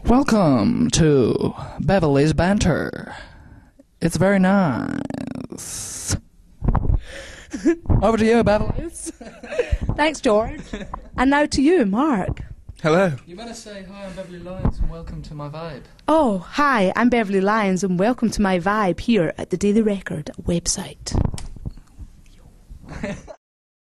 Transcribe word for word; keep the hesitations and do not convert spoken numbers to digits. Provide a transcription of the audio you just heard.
Welcome to Beverley's Banter. It's very nice. Over to you, Beverley. Thanks, George. And now to you, Mark. Hello. You better say hi, I'm Beverley Lyons and welcome to my vibe. Oh, hi, I'm Beverley Lyons and welcome to my vibe here at the Daily Record website.